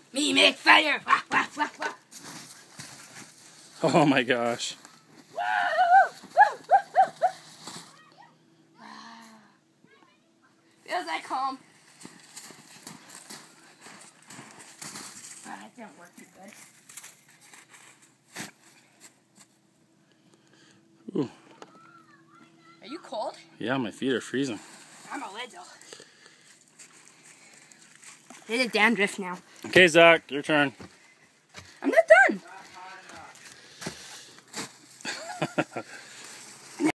Me make fire! Wah, wah, wah, wah. Oh my gosh. Feels like home. That didn't work too good. Ooh. Are you cold? Yeah, my feet are freezing. I'm a little. There's a dandruff now. Okay, Zach, your turn.